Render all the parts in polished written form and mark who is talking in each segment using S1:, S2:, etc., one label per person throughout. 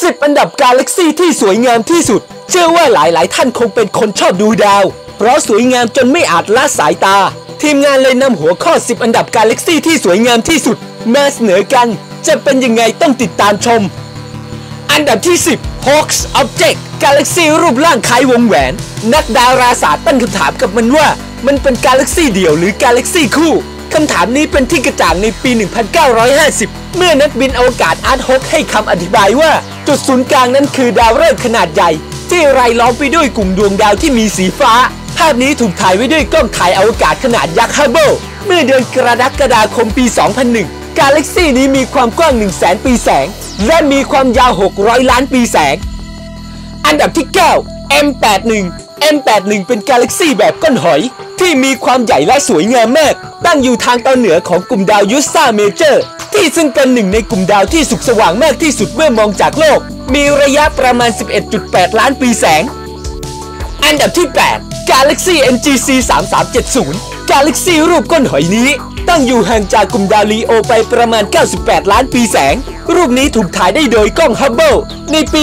S1: 10 อันดับกาแล็กซี่ที่สวยงามที่สุดเชื่อว่าหลายท่านคงเป็นคนชอบดูดาวเพราะสวยงามจนไม่อาจละสายตาทีมงานเลยนำหัวข้อ 10 อันดับกาแล็กซี่ที่สวยงามที่สุดมาเสนอกันจะเป็นยังไงต้องติดตามชมอันดับที่ 10 Hawks Object กาแล็กซี่รูปร่างคล้ายวงแหวนนักดาราศาสตร์ตั้งคำถามกับมันว่ามันเป็นกาแล็กซี่เดี่ยวหรือกาแล็กซี่คู่คำถามนี้เป็นที่กระจ่างในปี 1950 เมื่อนักบินอวกาศอาร์ตฮอกให้คำอธิบายว่าจุดศูนย์กลางนั้นคือดาวฤกษ์ขนาดใหญ่ที่รายล้อมไปด้วยกลุ่มดวงดาวที่มีสีฟ้าภาพนี้ถูกถ่ายไว้ด้วยกล้องถ่ายอวกาศขนาดยักษ์ฮับเบิลเมื่อเดือนกรกฎาคมปี 2001 กาแล็กซี่นี้มีความกว้าง 100,000 ปีแสงและมีความยาว 600 ล้านปีแสงอันดับที่ 9 M81 M81 เป็นกาแล็กซี่แบบก้อนหอยที่มีความใหญ่และสวยงามมากตั้งอยู่ทางตอนเหนือของกลุ่มดาวยูซ่าเมเจอร์ที่ซึ่งเป็นหนึ่งในกลุ่มดาวที่สุกสว่างมากที่สุดเมื่อมองจากโลกมีระยะประมาณ 11.8 ล้านปีแสงอันดับที่ 8 Galaxy NGC 3370 Galaxy รูปก้นหอยนี้ตั้งอยู่ห่างจากกลุ่มดาวลีโอไปประมาณ 98 ล้านปีแสงรูปนี้ถูกถ่ายได้โดยกล้องฮับเบิลในปี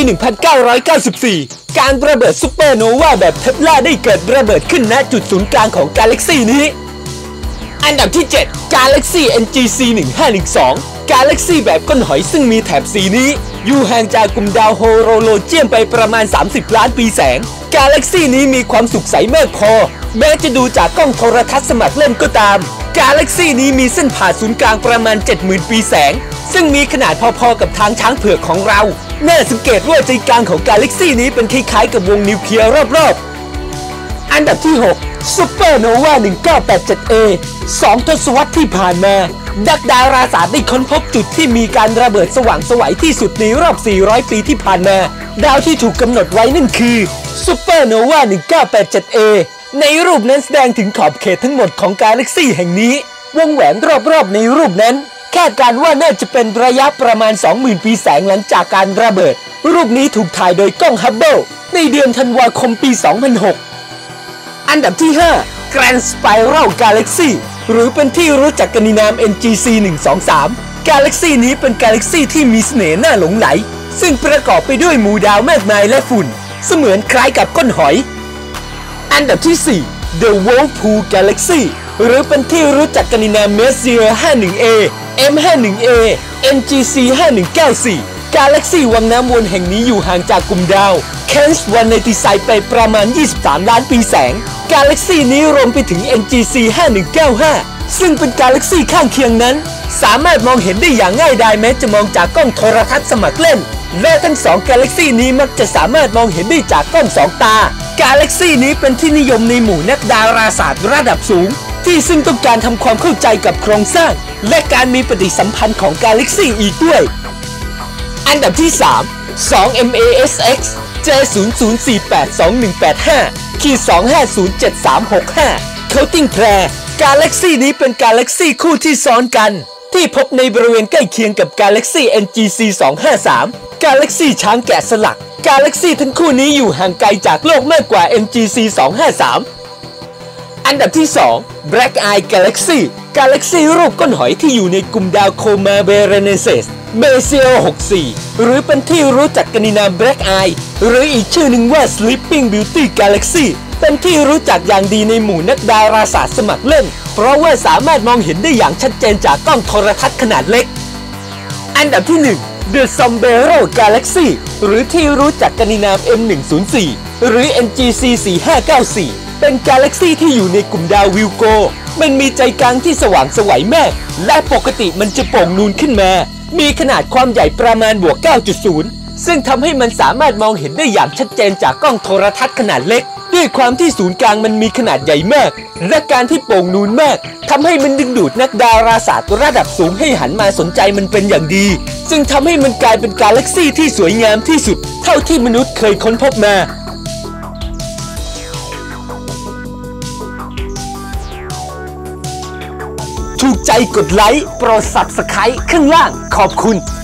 S1: 1994 การระเบิดซุปเปอร์โนวาแบบเทปลาได้เกิดระเบิดขึ้นณจุดศูนย์กลางของกาแล็กซี่นี้อันดับที่ 7 Galaxy NGC 1512 Galaxy แบบก้นหอยซึ่งมีแถบสีนี้อยู่ห่างจากกลุ่มดาวโฮโรโลเจียมไปประมาณ 30 ล้านปีแสงกาแล็กซี่นี้มีความสุขใสมากพอแม้จะดูจากกล้องโทรทัศน์สมัครเล่นก็ตามกาแล็กซี่นี้มีเส้นผ่าศูนย์กลางประมาณ 70,000 ปีแสงซึ่งมีขนาดพอๆกับทางช้างเผือกของเราน่าสังเกตว่าใจกลางของกาแล็กซี่นี้เป็นคล้ายๆกับวงนิวเคลียร์รอบๆอันดับที่ 6 Supernova 1987A 2 ทศวรรษที่ผ่านมานักดาราศาสตร์ได้ค้นพบจุดที่มีการระเบิดสว่างไสวที่สุดในรอบ 400 ปีที่ผ่านมาดาวที่ถูกกำหนดไว้นั่นคือ Supernova 1987A ในรูปนั้นแสดงถึงขอบเขตทั้งหมดของกาแล็กซี่แห่งนี้วงแหวนรอบๆในรูปนั้นคาดการณ์ว่าน่าจะเป็นระยะประมาณ 20,000 ปีแสงหลังจากการระเบิดรูปนี้ถูกถ่ายโดยกล้องฮับเบิลในเดือนธันวาคมปี 2006 อันดับที่ 5 Grand Spiral Galaxy หรือเป็นที่รู้จักกันในนาม NGC 123 กาแล็กซี่นี้เป็นกาแล็กซี่ที่มีเสน่ห์น่าหลงไหลซึ่งประกอบไปด้วยหมู่ดาวมากมายและฝุ่นเสมือนคล้ายกับก้นหอยอันดับที่ 4 The Whirlpool Galaxy หรือเป็นที่รู้จักกันในนาม Messier 51A M51A NGC 5194 กาแล็กซี่วังน้ำวนแห่งนี้อยู่ห่างจากกลุ่มดาวKens 196ไปประมาณ 23 ล้านปีแสงกาแล็กซี่นี้รวมไปถึง NGC 5195 ซึ่งเป็นกาแล็กซี่ข้างเคียงนั้นสามารถมองเห็นได้อย่างง่ายดายแม้จะมองจากกล้องโทรทัศน์สมัครเล่นและทั้งสองกาแล็กซี่นี้มักจะสามารถมองเห็นได้จากกล้องสองตากาแล็กซี่นี้เป็นที่นิยมในหมู่นักดาราศาสตร์ระดับสูงที่ซึ่งต้องการทำความเข้าใจกับโครงสร้างและการมีปฏิสัมพันธ์ของกาแล็กซี่อีกด้วยอันดับที่ 3 2MASX J00482185-2507365 Coating Pair กาแล็กซี่นี้เป็นกาแล็กซี่คู่ที่ซ้อนกันที่พบในบริเวณใกล้เคียงกับกาแล็กซี่ NGC 253กาแล็กซี่ช้างแกะสลักกาแล็กซี่ทั้งคู่นี้อยู่ห่างไกลจากโลกมากกว่า NGC 253อันดับที่ 2 Black Eye Galaxy กาแล็กซี่รูปก้นหอยที่อยู่ในกลุ่มดาวโคมาเบเรเนเซสเบเซีย64หรือเป็นที่รู้จักกันในนาม Black Eye หรืออีกชื่อหนึ่งว่า Sleeping Beauty Galaxy เป็นที่รู้จักอย่างดีในหมู่นักดาราศาสตร์สมัครเล่นเพราะว่าสามารถมองเห็นได้อย่างชัดเจนจากกล้องโทรทัศน์ขนาดเล็กอันดับที่ 1 The Sombrero Galaxy หรือที่รู้จักกันในนาม M104 หรือ NGC 4594เป็นกาแล็กซี่ที่อยู่ในกลุ่มดาววิลโกมันมีใจกลางที่สว่างไสวมากและปกติมันจะโป่งนูนขึ้นมามีขนาดความใหญ่ประมาณบวก 9.0 ซึ่งทำให้มันสามารถมองเห็นได้อย่างชัดเจนจากกล้องโทรทัศน์ขนาดเล็กด้วยความที่ศูนย์กลางมันมีขนาดใหญ่มากและการที่โป่งนูนมากทำให้มันดึงดูดนักดาราศาสตร์ระดับสูงให้หันมาสนใจมันเป็นอย่างดีซึ่งทำให้มันกลายเป็นกาแล็กซี่ที่สวยงามที่สุดเท่าที่มนุษย์เคยค้นพบมาถูกใจกดไลค์โปรด Subscribe ข้างล่างขอบคุณ